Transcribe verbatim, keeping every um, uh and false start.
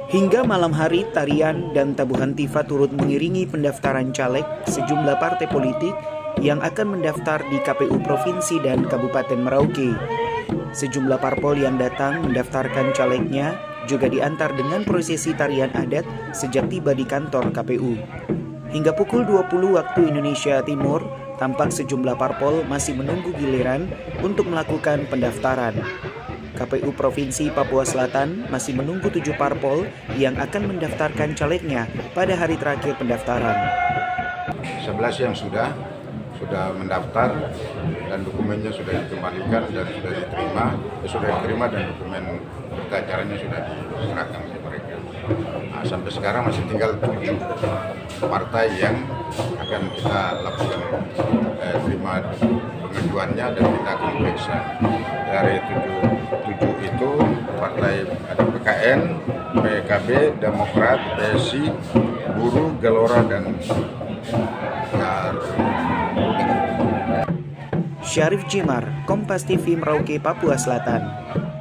Hingga malam hari, tarian dan tabuhan tifa turut mengiringi pendaftaran caleg sejumlah partai politik yang akan mendaftar di K P U Provinsi dan Kabupaten Merauke. Sejumlah parpol yang datang mendaftarkan calegnya juga diantar dengan prosesi tarian adat sejak tiba di kantor K P U. Hingga pukul dua puluh waktu Indonesia Timur, tampak sejumlah parpol masih menunggu giliran untuk melakukan pendaftaran. K P U Provinsi Papua Selatan masih menunggu tujuh parpol yang akan mendaftarkan calegnya pada hari terakhir pendaftaran. sebelas yang sudah sudah mendaftar dan dokumennya sudah dikembalikan dan sudah diterima, ya sudah diterima dan dokumen berita acaranya sudah diserahkan ke mereka. Nah, sampai sekarang masih tinggal tujuh partai yang akan kita lakukan eh, terima pengajuannya dan kita akan periksa. Dari tujuh, tujuh itu partai ada P K N, P K B, Demokrat, P S I, Buruh, Gelora, dan Syarif Jimar, Kompas T V Merauke, Papua Selatan.